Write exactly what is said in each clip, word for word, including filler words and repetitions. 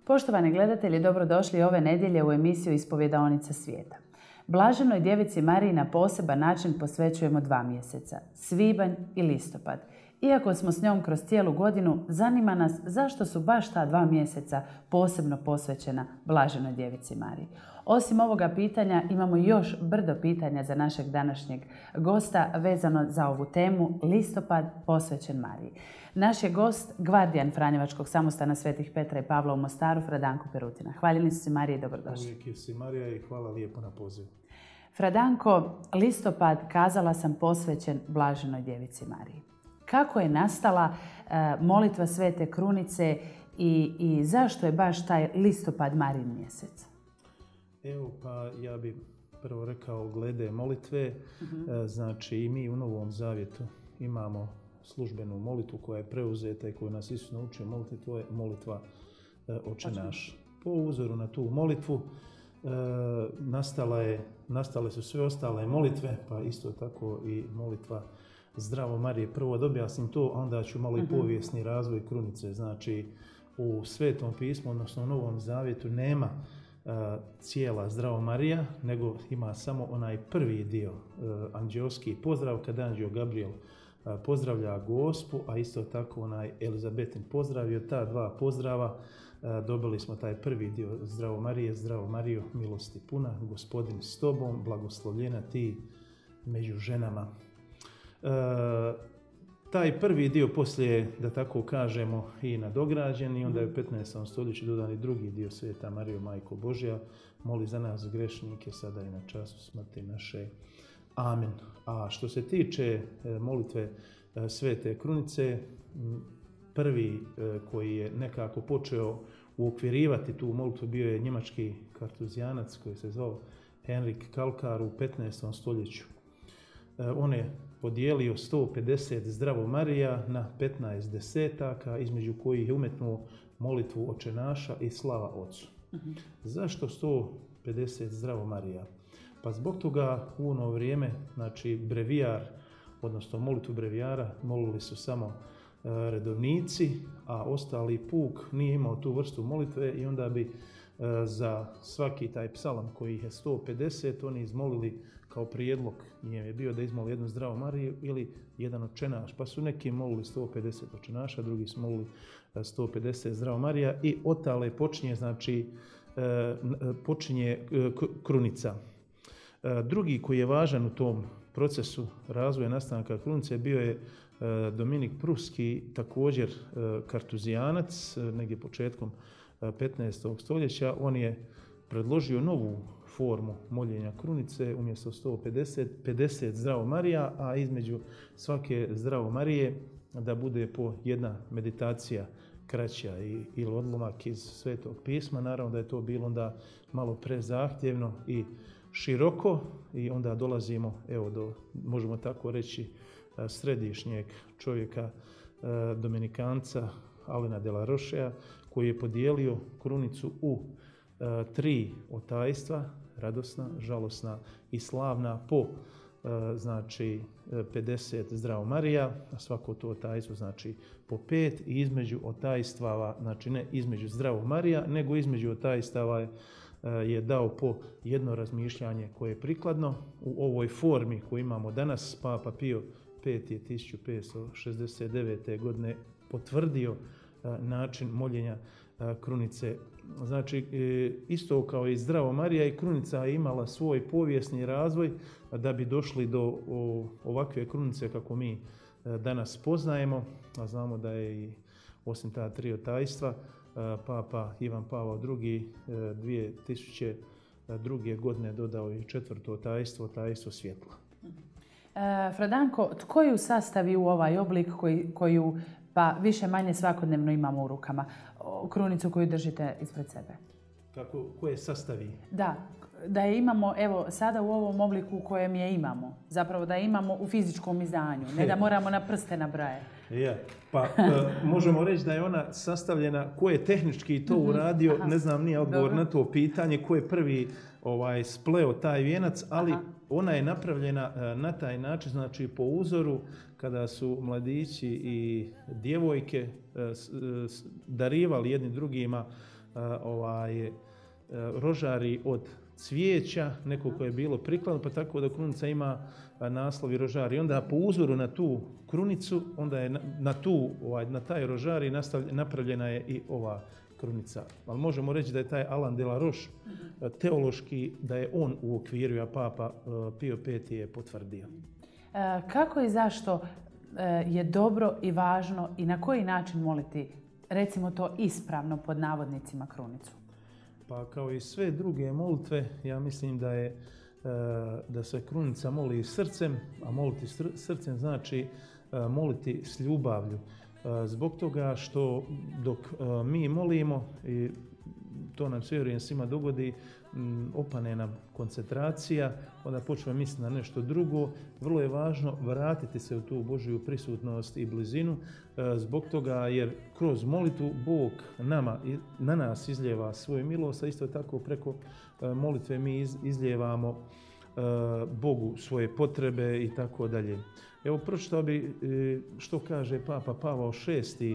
Poštovani gledatelji, dobrodošli ove nedjelje u emisiju Ispovjedaonica svijeta. Blaženoj djevici Mariji na poseban način posvećujemo dva mjeseca, svibanj i listopad. Iako smo s njom kroz cijelu godinu, zanima nas zašto su baš ta dva mjeseca posebno posvećena Blaženoj djevici Mariji. Osim ovoga pitanja imamo još brdo pitanja za našeg današnjeg gosta vezano za ovu temu listopad posvećen Mariji. Naš je gost gvardijan Franjevačkog samostana Svetih Petra i Pavla u Mostaru, Fradanko Perutina. Hvaljeni su si Marije i dobrodošli. Uvijek si Marija i hvala lijepo na pozivu. Fradanko, listopad, kazala sam, posvećen Blaženoj djevici Mariji. Kako je nastala uh, molitva Svete Krunice i, i zašto je baš taj listopad Marijin mjesec? Evo, pa ja bih prvo rekao glede molitve. Uh-huh. E, znači i mi u Novom Zavjetu imamo službenu molitvu koja je preuzeta i koju nas Isus naučio moliti, to je molitva e, Oče naš. Po uzoru na tu molitvu e, nastala je, nastale su sve ostale molitve, pa isto tako i molitva Zdravo Marije. Prvo da objasnim to, a onda ću malo i povijesni razvoj krunice. Znači u Svetom pismu, odnosno u Novom Zavjetu, nema uh, cijela Zdravo Marija, nego ima samo onaj prvi dio, uh, anđeoski pozdrav, kada anđeo Gabriel uh, pozdravlja Gospu, a isto tako onaj Elizabetin pozdrav. I od ta dva pozdrava uh, dobili smo taj prvi dio Zdravo Marije, Zdravo Marijo, milosti puna, Gospodin s tobom, blagoslovljena ti među ženama. E, taj prvi dio poslije, da tako kažemo, i nadograđen i onda je u petnaestom stoljeću dodan i drugi dio Sveta Marijo, Majko Božja, moli za nas grešnike, sada i na času smrti naše. Amen. A što se tiče e, molitve e, Svete Krunice, prvi e, koji je nekako počeo uokvirivati tu molitvu bio je njemački kartuzijanac koji se zvao Henrik Kalkar u petnaestom stoljeću. E, on je podijelio sto pedeset Zdravo Marija na petnaest desetaka, između kojih je umetnuo molitvu Oče naša i slava Otcu. Uh-huh. Zašto sto pedeset Zdravo Marija? Pa zbog toga u ono vrijeme, znači brevijar, odnosno molitvu brevijara, molili su samo e, redovnici, a ostali puk nije imao tu vrstu molitve i onda bi e, za svaki taj psalam koji je sto pedeset, oni izmolili kao prijedlog, nije je bio da izmoli jednu Zdravo Mariju ili jedan Oče naš, pa su neki molili sto pedeset Oče naša, drugi su molili sto pedeset Zdravo Marija i otale počinje, znači, počinje krunica. Drugi koji je važan u tom procesu razvoja nastanka krunice bio je Dominik Pruski, također kartuzijanac, negdje početkom petnaestog stoljeća. On je predložio novu formu moljenja krunice, umjesto sto pedeset, pedeset Zdravo Marija, a između svake Zdravo Marije da bude po jedna meditacija kraća i, ili odlomak iz Svetog pisma. Naravno da je to bilo onda malo prezahtjevno i široko i onda dolazimo, evo, do, možemo tako reći, središnjeg čovjeka, dominikanca Alena de la Rochea, koji je podijelio krunicu u tri otajstva, radosna, žalosna i slavna, po znači pedeset Zdravo Marija, a svako to otajstvo znači po pet, i između otajstava, znači ne između Zdravo Marija, nego između otajstava je, je dao po jedno razmišljanje koje je prikladno. U ovoj formi koju imamo danas, Papa Pio peti je tisuću petsto šezdeset devete. godine potvrdio način moljenja krunice. Znači, isto kao i Zdravo Marija, i krunica je imala svoj povijesni razvoj da bi došli do ovakve krunice kako mi danas poznajemo. A znamo da je i osim ta tri otajstva, Papa Ivan Pavao drugi. dvije tisuće druge. godine dodao i četvrto otajstvo, otajstvo svjetla. E, Fradanko, tko ju sastavi u ovaj oblik koji, koju pa više manje svakodnevno imamo u rukama, krunicu koju držite ispred sebe? Kako, koje sastavi? Da, da je imamo, evo, sada u ovom obliku u kojem je imamo. Zapravo da je imamo u fizičkom izdanju, ne da moramo na prste nabraje. Ja, pa uh, možemo reći da je ona sastavljena, ko je tehnički to uradio, Aha. ne znam nije odgovor Dobro. na to pitanje, ko je prvi ovaj, spleo taj vijenac, ali Aha. ona je napravljena uh, na taj način, znači po uzoru kada su mladići i djevojke uh, darivali jedni drugima ovaj, rožari od cvijeća, neko koje je bilo prikladno, pa tako da krunica ima naslov i rožari. Onda po uzoru na tu krunicu, onda je na, na, tu, ovaj, na taj rožari napravljena je i ova krunica. Ali možemo reći da je taj Alain de la Roche teološki, da je on u okviru, a Papa Pio peti je potvrdio. E, kako i zašto je dobro i važno i na koji način moliti, recimo to ispravno pod navodnicima, krunicu? Pa kao i sve druge molitve, ja mislim da je da se krunica moli srcem, a moliti srcem znači moliti s ljubavlju. Zbog toga što dok mi molimo, i to nam se vjerujem svima dogodi, opane nam koncentracija, onda počnemo misliti na nešto drugo. Vrlo je važno vratiti se u tu Božju prisutnost i blizinu, zbog toga jer kroz molitvu Bog nama, na nas izljeva svoju milost, a isto tako preko molitve mi izljevamo Bogu svoje potrebe i tako dalje. Evo, pročitao bi što kaže Papa Pavao šesti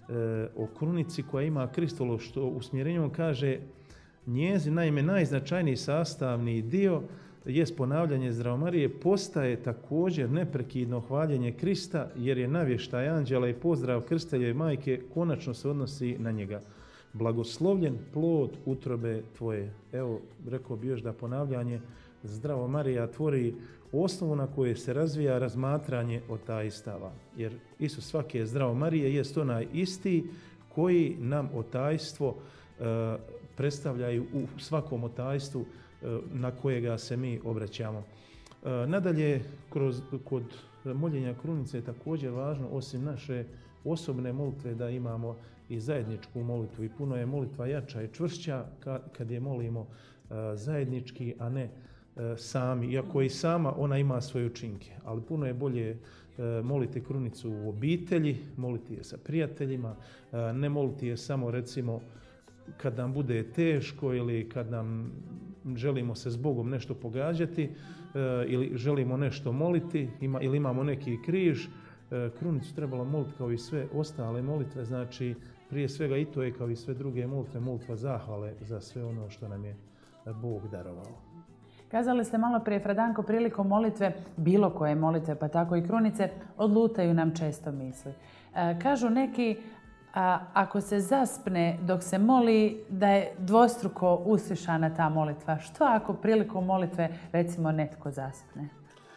o krunici koja ima kristološko usmjerenje. On kaže: njezin, naime, najznačajniji sastavni dio jest ponavljanje Zdravo Marije, postaje također neprekidno hvaljenje Krista, jer je navještaj anđela i pozdrav krsteljeve majke konačno se odnosi na njega. Blagoslovljen plod utrobe tvoje. Evo, rekao bi još da ponavljanje Zdravo Marija tvori osnovu na kojoj se razvija razmatranje otajstava. Jer Isus svake Zdravo Marije jest onaj isti koji nam otajstvo e, predstavljaju u svakom otajstvu e, na kojega se mi obraćamo. E, nadalje, kroz, kod moljenja krunice je također važno, osim naše osobne molitve, da imamo i zajedničku molitvu. I puno je molitva jača i čvršća kad je molimo e, zajednički, a ne sami, iako i sama ona ima svoje učinke, ali puno je bolje moliti krunicu u obitelji, moliti je sa prijateljima, ne moliti je samo recimo kad nam bude teško ili kad nam želimo se s Bogom nešto pogađati ili želimo nešto moliti ima, ili imamo neki križ. Krunicu trebalo moliti kao i sve ostale molitve, znači prije svega i to je kao i sve druge molitve, molitva zahvale za sve ono što nam je Bog darovao. Kazali ste malo prije, Fradanko, prilikom molitve, bilo koje molitve, pa tako i krunice, odlutaju nam često misli. E, kažu neki, a, ako se zaspne dok se moli, da je dvostruko uslišana ta molitva. Što ako prilikom molitve, recimo, netko zaspne?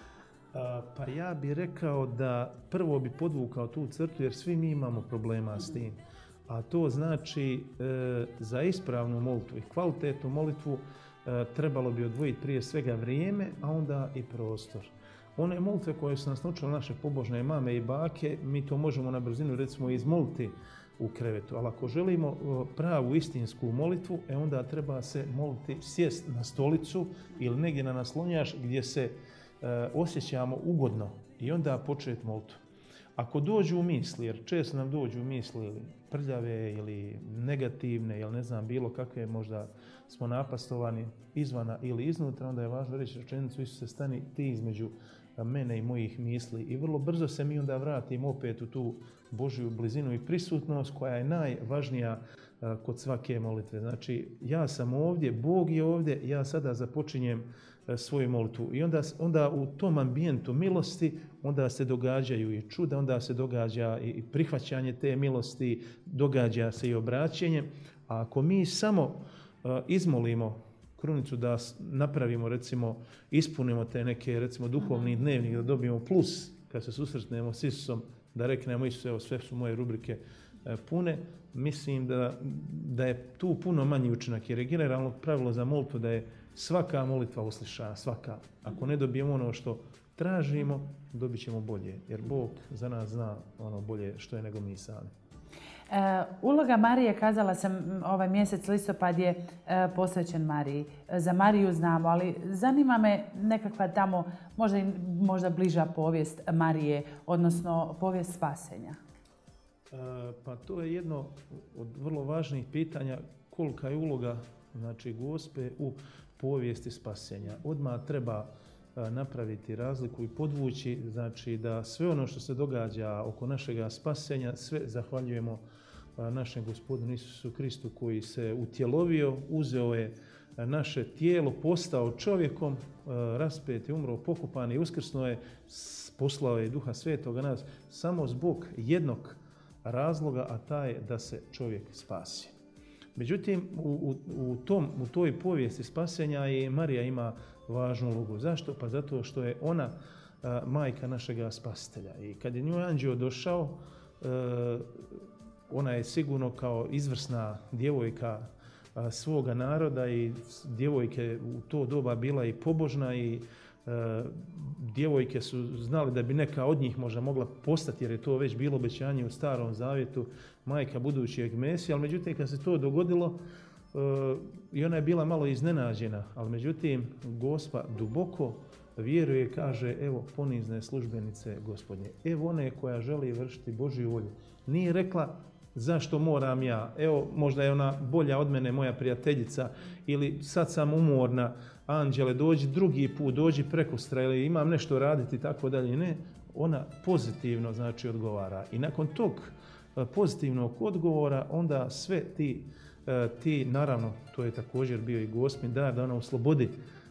A, pa ja bih rekao da prvo bi podvukao tu crtu, jer svi mi imamo problema s tim. A to znači e, za ispravnu molitvu i kvalitetnu molitvu trebalo bi odvojiti prije svega vrijeme, a onda i prostor. One molitve koje su nas naučile naše pobožne mame i bake, mi to možemo na brzinu recimo izmoliti u krevetu. Ali ako želimo pravu istinsku molitvu, e onda treba se moliti, sjest na stolicu ili negdje na naslonjač gdje se e, osjećamo ugodno i onda početi molitvu. Ako dođu u misli, jer često nam dođu u misli ili prljave ili negativne ili ne znam bilo kakve, možda smo napastovani izvana ili iznutra, onda je važno reći rečenicu: Isuse, stani ti između mene i mojih misli. I vrlo brzo se mi onda vratimo opet u tu Božju blizinu i prisutnost koja je najvažnija kod svake molitve. Znači, ja sam ovdje, Bog je ovdje, ja sada započinjem svoju molitvu. I onda, onda u tom ambijentu milosti onda se događaju i čuda, onda se događa i prihvaćanje te milosti, događa se i obraćenje. A ako mi samo uh, izmolimo krunicu da napravimo, recimo, ispunimo te neke, recimo, duhovni dnevnik, da dobijemo plus kad se susretnemo s Isusom, da reknemo: Isuse, evo, sve su moje rubrike uh, pune, mislim da, da je tu puno manji učinak. Jer je generalno pravilo za molitvu da je svaka molitva uslišana, svaka. Ako ne dobijemo ono što tražimo, dobit ćemo bolje, jer Bog za nas zna ono bolje što je nego mi sami. E, uloga Marije, kazala sam, ovaj mjesec listopad je e, posvećen Mariji. Za Mariju znamo, ali zanima me nekakva tamo možda, možda bliža povijest Marije, odnosno povijest spasenja. E, pa to je jedno od vrlo važnih pitanja, kolika je uloga, znači, Gospe u povijesti spasenja. Odmah treba napraviti razliku i podvući, znači, da sve ono što se događa oko našega spasenja, sve zahvaljujemo našem Gospodinu Isusu Kristu koji se utjelovio, uzeo je naše tijelo, postao čovjekom, raspet je, umro, pokopan i uskrsnuo je, poslao je Duha Svetoga nas samo zbog jednog razloga, a taj je da se čovjek spasi. Međutim, u, u, tom, u toj povijesti spasenja i Marija ima važnu ulogu. Zašto? Pa zato što je ona a, majka našega spasitelja. I kad je njoj anđeo došao, a, ona je sigurno kao izvrsna djevojka a, svoga naroda i djevojke u to doba bila i pobožna i a, djevojke su znali da bi neka od njih možda mogla postati, jer je to već bilo obećanje u Starom Zavjetu, majka budućeg Mesija, ali međutim kad se to dogodilo uh, i ona je bila malo iznenađena, ali međutim Gospa duboko vjeruje, kaže evo ponizne službenice Gospodnje, evo one koja želi vršiti Božju volju. Nije rekla zašto moram ja, evo možda je ona bolja od mene, moja prijateljica, ili sad sam umorna, anđele dođi drugi put, dođi prekustra ili imam nešto raditi i tako dalje. Ne, ona pozitivno znači odgovara i nakon tog pozitivnog odgovora onda sve ti, ti naravno to je također bio i Gospin dar da ona u slobodi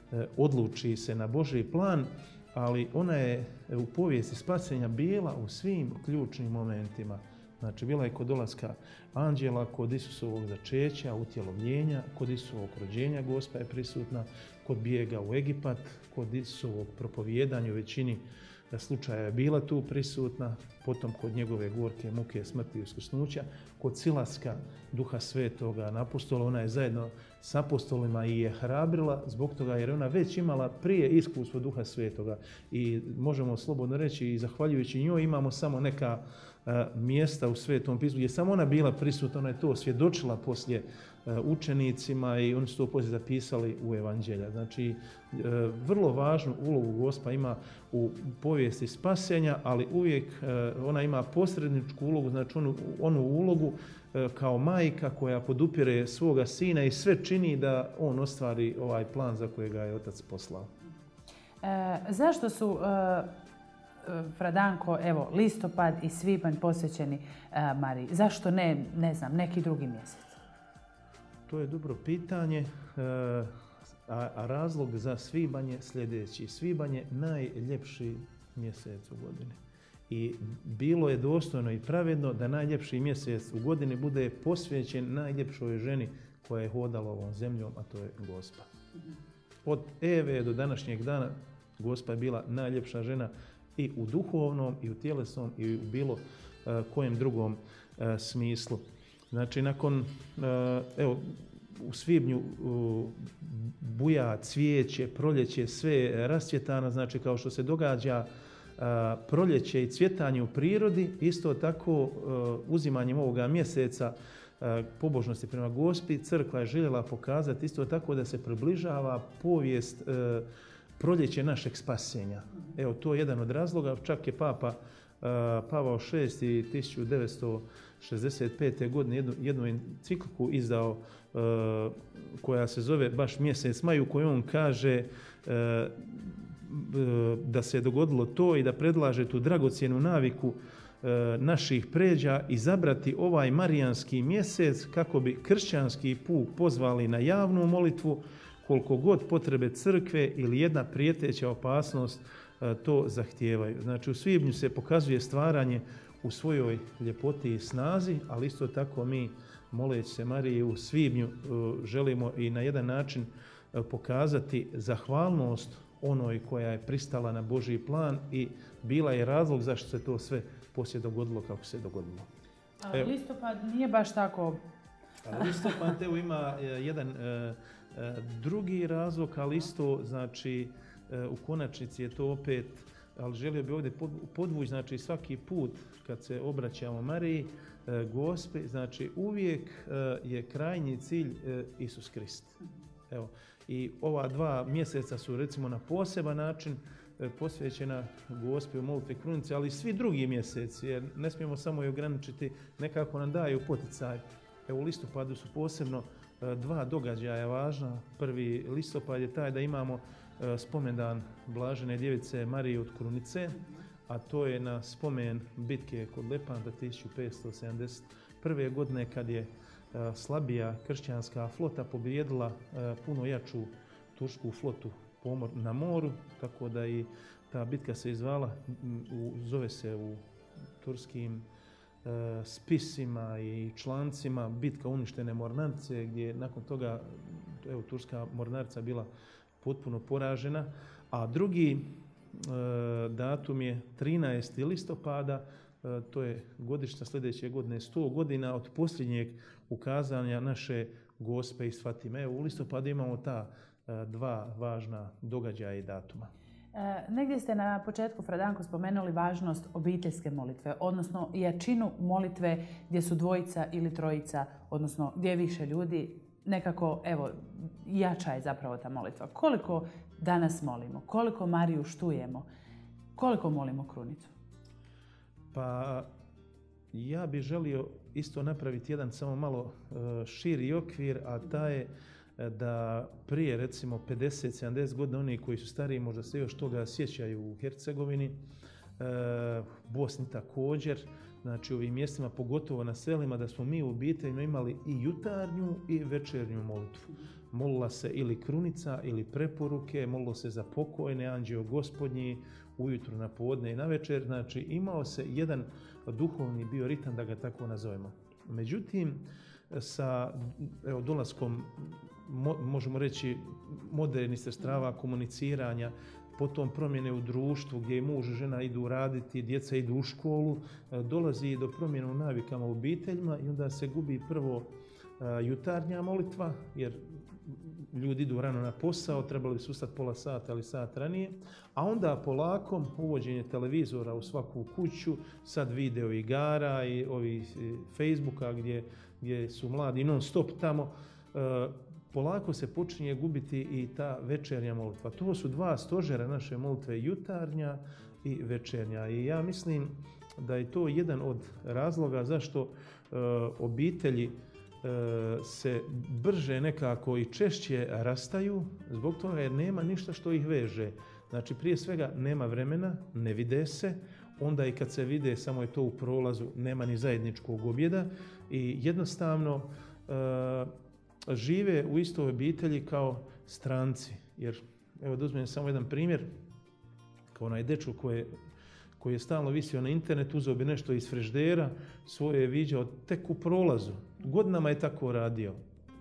odluči se na Božji plan, ali ona je u povijesti spasenja bila u svim ključnim momentima. Znači bila je kod dolaska anđela, kod Isusovog začeća, utjelovljenja, kod Isusovog rođenja Gospa je prisutna, kod bijega u Egipat, kod Isusovog propovijedanja u većini slučaja je bila tu prisutna, potom kod njegove gorke muke, smrti i uskrsnuća, kod silaska Duha Svetoga na apostola, ona je zajedno s apostolima i je hrabrila zbog toga jer ona već imala prije iskustvo Duha Svetoga i možemo slobodno reći i zahvaljujući njoj imamo samo neka a, mjesta u Svetom pismu gdje samo ona bila prisutna, ona je to svjedočila poslije a, učenicima i oni su to poslije zapisali u Evanđelja. Znači, a, vrlo važnu ulogu Gospa ima u povijesti spasenja, ali uvijek a, ona ima posredničku ulogu, znači onu, onu ulogu a, kao majka koja podupire svoga sina i sve čini da on ostvari ovaj plan za kojega je otac poslao. E, zašto su e, Fradanko, evo, listopad i svibanj posvećeni e, Mariji? Zašto ne, ne znam, neki drugi mjesec? To je dobro pitanje, e, a, a razlog za svibanj je sljedeći. Svibanj je najljepši mjesec u godini. I bilo je dostojno i pravedno da najljepši mjesec u godini bude posvećen najljepšoj ženi koja je hodala ovom zemljom, a to je Gospa. Od Eve do današnjeg dana Gospa je bila najljepša žena i u duhovnom, i u tjelesnom, i u bilo uh, kojem drugom uh, smislu. Znači, nakon, uh, evo, u svibnju uh, buja, cvijeće, proljeće, sve rascvjetano, znači kao što se događa uh, proljeće i cvjetanje u prirodi, isto tako uh, uzimanjem ovoga mjeseca uh, pobožnosti prema Gospi, crkva je željela pokazati isto tako da se približava povijest uh, proljeće našeg spasenja. Evo, to je jedan od razloga. Čak je Papa uh, Pavao šesti tisuću devetsto šezdeset pete. godine jednu, jednu encikliku izdao uh, koja se zove baš Mjesec maj, u kojoj on kaže uh, da se je dogodilo to i da predlaže tu dragocjenu naviku uh, naših pređa izabrati ovaj marijanski mjesec kako bi kršćanski puk pozvali na javnu molitvu koliko god potrebe crkve ili jedna prijeteća opasnost to zahtijevaju. Znači, u svibnju se pokazuje stvaranje u svojoj ljepoti i snazi, ali isto tako mi, moleći se Mariji, u svibnju želimo i na jedan način pokazati zahvalnost onoj koja je pristala na Božji plan i bila je razlog zašto se to sve poslije dogodilo kako se dogodilo. Ali listopad nije baš tako... Ali listopad evo ima jedan... drugi razlog, ali isto, znači, u konačnici je to opet, ali želio bih ovdje podvući, znači, svaki put kad se obraćamo Mariji, Gospi, znači, uvijek je krajnji cilj Isus Krist. Evo, i ova dva mjeseca su, recimo, na poseban način posvećena Gospi u molitvi krunice, ali i svi drugi mjeseci, jer ne smijemo samo i ograničiti, nekako nam daju poticaj. Evo, u listopadu su posebno dva događaja važna. Prvi listopad je taj da imamo spomendan Blažene djevice Marije od Krunice, a to je na spomen bitke kod Lepanta tisuću petsto sedamdeset prve. godine kad je slabija kršćanska flota pobijedila puno jaču tursku flotu na moru, tako da i ta bitka se izvala, zove se u turskim spisima i člancima bitka uništene mornarice, gdje nakon toga evo, turska mornarica bila potpuno poražena, a drugi e, datum je trinaesti listopada, e, to je godišnja sljedeće godine, sto godina od posljednjeg ukazanja naše Gospe iz Fatime. Evo, u listopadu imamo ta e, dva važna događaja i datuma. E, negdje ste na početku, Fradanko, spomenuli važnost obiteljske molitve, odnosno jačinu molitve gdje su dvojica ili trojica, odnosno gdje je više ljudi, nekako, evo, jača je zapravo ta molitva. Koliko danas molimo? Koliko Mariju štujemo? Koliko molimo krunicu? Pa, ja bih želio isto napraviti jedan samo malo širi okvir, a taj je da prije recimo pedeset sedamdeset godina oni koji su stariji možda se još toga sjećaju u Hercegovini, e, Bosni također, znači u ovim mjestima, pogotovo na selima, da smo mi u obiteljima imali i jutarnju i večernju molitvu. Molila se ili krunica ili preporuke, molilo se za pokojne, anđeo gospodnji, ujutru, na podne i na večer, znači imao se jedan duhovni bioritam, da ga tako nazovemo. Međutim, sa evo, dolaskom, mo, možemo reći, modernih sredstava komuniciranja, potom promjene u društvu gdje i muž i žena idu raditi, djeca idu u školu, dolazi do promjene u navikama u obiteljima i onda se gubi prvo jutarnja molitva, jer ljudi idu rano na posao, trebali bi su ustati pola sata ili sat ranije, a onda polako uvođenje televizora u svaku kuću, sad video igara i ovi Facebooka gdje, gdje su mladi non stop tamo, polako se počinje gubiti i ta večernja molitva. To su dva stožera naše molitve, jutarnja i večernja. I ja mislim da je to jedan od razloga zašto e, obitelji e, se brže nekako i češće rastaju, zbog toga jer nema ništa što ih veže. Znači, prije svega nema vremena, ne vide se, onda i kad se vide samo je to u prolazu, nema ni zajedničkog objeda i jednostavno e, žive u istoj obitelji kao stranci. Jer, evo da uzmem samo jedan primjer, kao onaj dečko koji, koji je stalno visio na internetu, uzeo bi nešto iz frižidera, svoje je viđao tek u prolazu. Godinama je tako radio.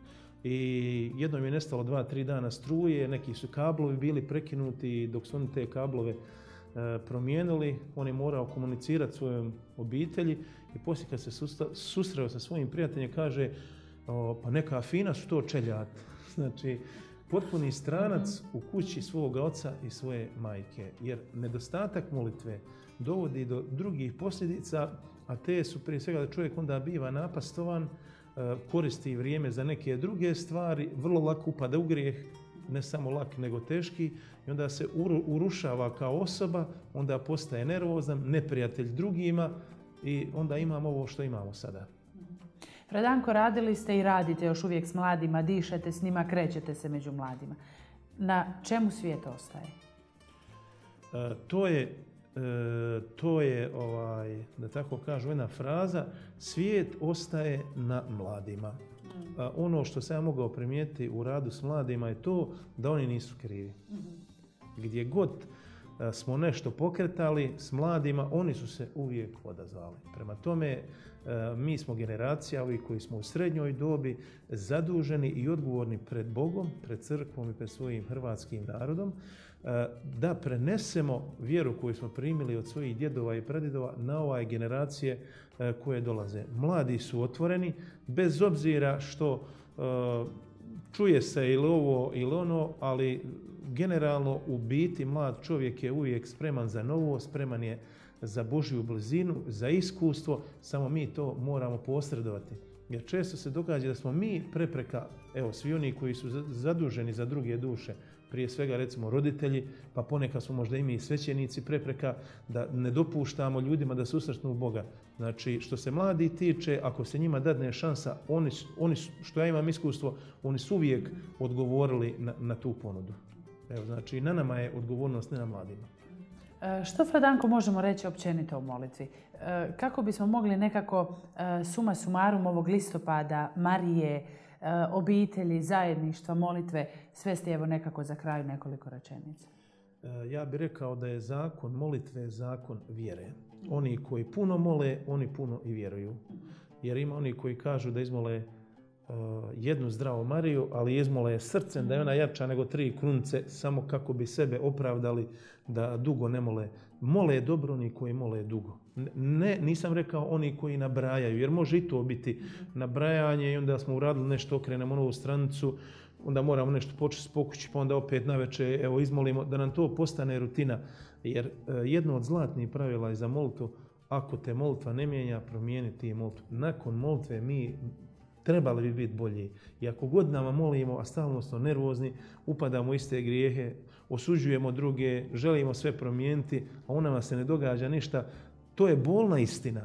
I jednom je nestalo dva, tri dana struje, neki su kablovi bili prekinuti, dok su oni te kablove e, promijenili, on je morao komunicirati svojom obitelji i poslije kad se susta, susreo sa svojim prijateljem kaže: O, pa neka fina su to čeljati. Znači, potpuni stranac u kući svoga oca i svoje majke. Jer nedostatak molitve dovodi do drugih posljedica, a te su prije svega da čovjek onda biva napastovan, koristi vrijeme za neke druge stvari, vrlo lako upada u grijeh, ne samo lak nego teški, i onda se urušava kao osoba, onda postaje nervozan, neprijatelj drugima i onda imamo ovo što imamo sada. Fradanko, radili ste i radite još uvijek s mladima, dišete s njima, krećete se među mladima. Na čemu svijet ostaje? E, to je, e, to je ovaj, da tako kažem, jedna fraza, svijet ostaje na mladima. Mm. A ono što sam ja mogao primijetiti u radu s mladima je to da oni nisu krivi. Mm. Gdje god smo nešto pokretali s mladima, oni su se uvijek odazvali. Prema tome, mi smo generacija, ovi koji smo u srednjoj dobi, zaduženi i odgovorni pred Bogom, pred crkvom i pred svojim hrvatskim narodom, da prenesemo vjeru koju smo primili od svojih djedova i pradjedova na ove generacije koje dolaze. Mladi su otvoreni, bez obzira što čuje se ili ovo ili ono, ali generalno u biti mlad čovjek je uvijek spreman za novo, spreman je za Božju blizinu, za iskustvo, samo mi to moramo posredovati. Jer često se događa da smo mi prepreka, evo, svi oni koji su zaduženi za druge duše, prije svega recimo roditelji, pa ponekad smo možda i mi svećenici prepreka da ne dopuštamo ljudima da susretnu Boga. Znači, što se mladi tiče, ako se njima dadne šansa, oni, oni što ja imam iskustvo, oni su uvijek odgovorili na, na tu ponudu. Evo, znači, na nama je odgovornost, ne na mladima. Što, Fradanko, možemo reći općenito o molitvi? Kako bismo mogli nekako suma sumarum ovog listopada, Marije, obitelji, zajedništva, molitve, svesti evo nekako za kraju nekoliko rečenica? Ja bih rekao da je zakon molitve zakon vjere. Oni koji puno mole, oni puno i vjeruju. Jer ima oni koji kažu da izmole uh, jednu zdravu Mariju, ali izmole srcem da je ona jača nego tri krunice, samo kako bi sebe opravdali da dugo ne mole. Mole dobro oni koji mole dugo. Ne, nisam rekao oni koji nabrajaju, jer može i to biti nabrajanje i onda smo uradili nešto, okrenemo novu stranicu, onda moramo nešto početi s pokući, pa onda opet navečer evo izmolimo, da nam to postane rutina. Jer uh, jedno od zlatnih pravila je za molitvu, ako te molitva ne mijenja, promijeni ti molitvu. Nakon molitve mi trebali bi biti bolji. I ako godinama molimo, a stalno smo nervozni, upadamo u iste grijehe, osuđujemo druge, želimo sve promijeniti, a u nama se ne događa ništa, to je bolna istina.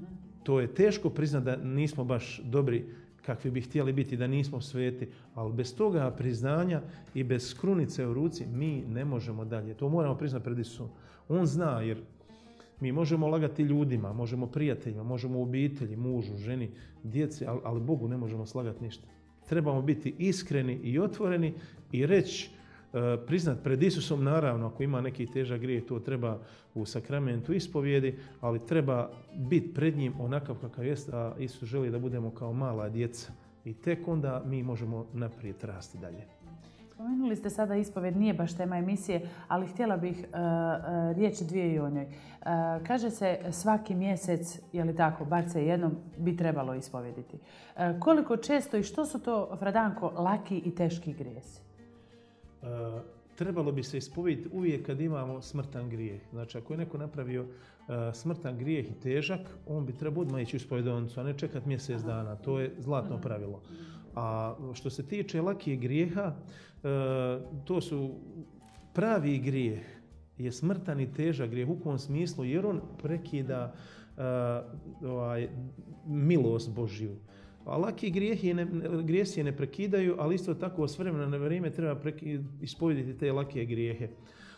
To je teško priznati da nismo baš dobri kakvi bi htjeli biti, da nismo sveti, ali bez toga priznanja i bez krunice u ruci mi ne možemo dalje. To moramo priznati pred Isusom. On zna, jer mi možemo lagati ljudima, možemo prijateljima, možemo obitelji, mužu, ženi, djeci, ali, ali Bogu ne možemo slagati ništa. Trebamo biti iskreni i otvoreni i reći, e, priznat pred Isusom, naravno, ako ima neki težak grijeh, to treba u sakramentu ispovjedi, ali treba biti pred njim onakav kakav jest, a Isus želi da budemo kao mala djeca. I tek onda mi možemo naprijed rasti dalje. Spomenuli ste sada ispovjed, nije baš tema emisije, ali htjela bih uh, uh, riječ dvije i o njoj. Uh, kaže se svaki mjesec, je li tako, bar se jednom bi trebalo ispovjediti. Uh, koliko često i što su to, Fradanko, laki i teški grijesi? Uh, trebalo bi se ispovjediti uvijek kad imamo smrtan grijeh. Znači, ako je neko napravio uh, smrtan grijeh i težak, on bi trebao odmah ići u ispovjedovnicu, a ne čekati mjesec dana. To je zlatno pravilo. A što se tiče lakih grijeha, to su pravi grijeh, je smrtan i težak grijeh u kom smislu, jer on prekida ovaj, milost Božju. A laki grijesi ne, grijesi ne prekidaju, ali isto tako s vremena na vrijeme treba ispovjediti te lake grijehe.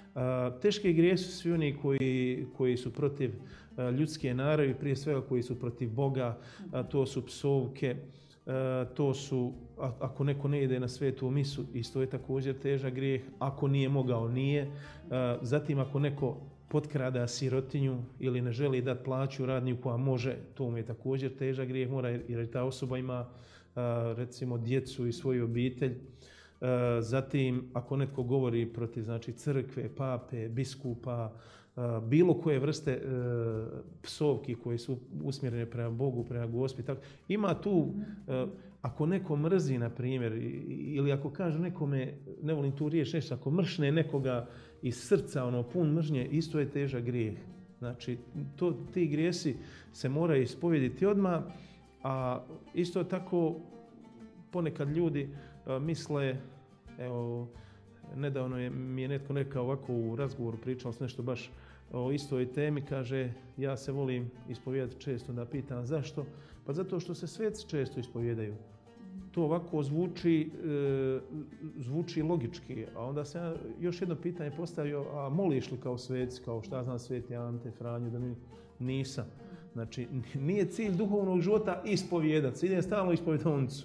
Teški grijesi su svi oni koji, koji su protiv ljudske naravi, prije svega koji su protiv Boga, to su psovke. Uh, to su, ako neko ne ide na svetu misu, isto je također težak grijeh, ako nije mogao, nije. Uh, zatim ako neko potkrada sirotinju ili ne želi dati plaću radniku koja može, to mu je također težak grijeh, mora, jer ta osoba ima uh, recimo djecu i svoju obitelj. Uh, zatim ako netko govori protiv znači, crkve, pape, biskupa, bilo koje vrste e, psovki koje su usmjerene prema Bogu, prema Gospi. Tako. Ima tu, e, ako neko mrzi, na primjer, ili ako kaže nekome, ne volim tu riječ, nešto, ako mršne nekoga iz srca, ono, pun mržnje, isto je težak grijeh. Znači, to, ti grijesi se moraju ispovjediti odmah, a isto tako ponekad ljudi a, misle, evo, nedavno je, mi je netko rekao ovako u razgovoru, pričao sam nešto baš o istoj temi, kaže, ja se volim ispovijedati često, da pitam zašto? Pa zato što se sveci često ispovijedaju. To ovako zvuči, e, zvuči logički, a onda se ja još jedno pitanje postavio, a moliš li kao sveci, kao šta znam Sveti Ante, Franju, da mi nisam. Znači, nije cilj duhovnog života ispovijedati, idem stalno ispovjedovnicu.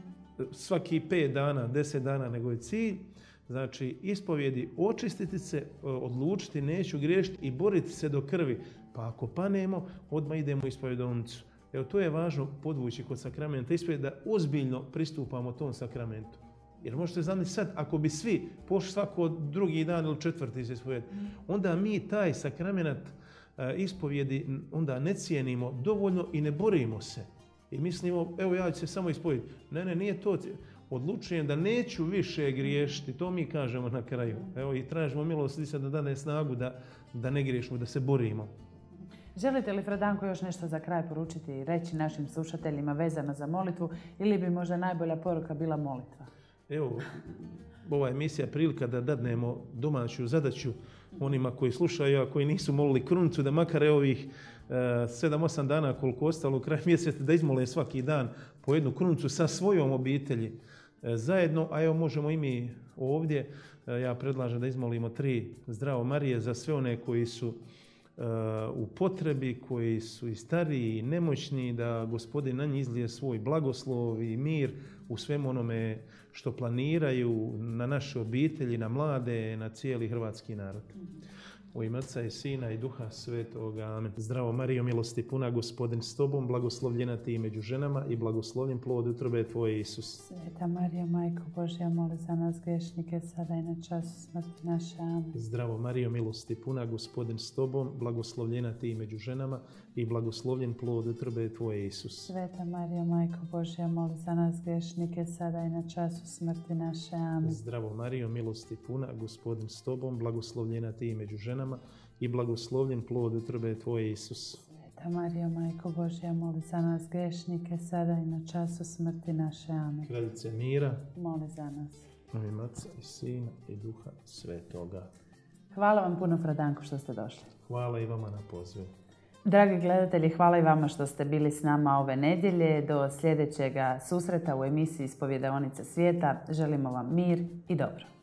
Svaki pet dana, deset dana, nego je cilj, znači, ispovjedi, očistiti se, odlučiti, neću griješiti i boriti se do krvi. Pa ako panemo, odmah idemo u ispovjedovnicu. Evo, to je važno podvući kod sakramenta ispovjedi, da ozbiljno pristupamo tom sakramentu. Jer možete znati sad, ako bi svi pošli svako drugi dan ili četvrti se ispovjediti, onda mi taj sakrament ispovjedi onda ne cijenimo dovoljno i ne borimo se. I mislimo, evo ja ću se samo ispovjediti. Ne, ne, nije to. Odlučujem da neću više griješiti, to mi kažemo na kraju. Evo i tražimo milost Isusa da dane snagu da, da ne griješimo, da se borimo. Želite li, Fradanko, još nešto za kraj poručiti i reći našim slušateljima vezano za molitvu ili bi možda najbolja poruka bila molitva? Evo, ova emisija je prilika da dadnemo domaću zadaću onima koji slušaju, a koji nisu molili krunicu, da makar ovih sedam osam dana koliko ostalo u kraju mjeseca da izmole svaki dan po jednu krunicu sa svojom obitelji zajedno, a evo možemo i mi ovdje. Ja predlažem da izmolimo tri Zdravo Marije za sve one koji su u potrebi, koji su i stariji i nemoćni, da Gospodin na njih izlije svoj blagoslov i mir u svemu onome što planiraju, na naše obitelji, na mlade, na cijeli hrvatski narod. U ime Oca i Sina i Duha Svetoga. Amen. Zdravo Marijo, milosti puna, Gospodin s tobom, blagoslovljena ti među ženama i blagoslovljen plod utrobe tvoje, Isus. Sveta Marija, Majko Božja, moli za nas grešnike, sada i na času smrti naše. Amen. Zdravo Marijo, milosti puna, Gospodin s tobom, blagoslovljena ti među ženama i blagoslovljen plod utrobe tvoje, Isus. Sveta Marija, Majko Božja, moli za nas grešnike, sada i na času smrti naše. Amen. Zdravo Marijo, milosti puna, Gospodin s tobom, blagoslovljena ti među ženama i blagoslovljen plod utrobe tvoje, Isus. Sveta Marija, Majko Božja, moli za nas grešnike, sada i na času smrti naše. Amen. Kraljice mira, moli za nas. U ime Oca i Sina i Duha Svetoga. Hvala vam puno, Fradanko, što ste došli. Hvala i vama na pozivu. Dragi gledatelji, hvala i vama što ste bili s nama ove nedjelje. Do sljedećega susreta u emisiji Ispovjedaonica svijeta. Želimo vam mir i dobro.